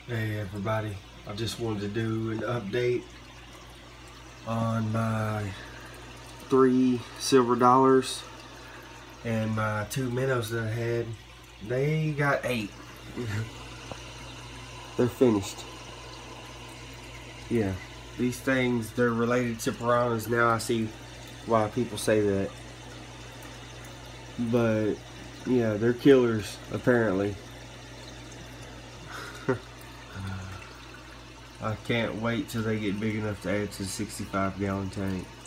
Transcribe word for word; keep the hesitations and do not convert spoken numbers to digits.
Hey everybody, I just wanted to do an update on my three silver dollars and my two minnows that I had. They got eight. They're finished. Yeah, these things, they're related to piranhas. Now I see why people say that. But yeah, they're killers apparently. I can't wait till they get big enough to add to the sixty-five gallon tank.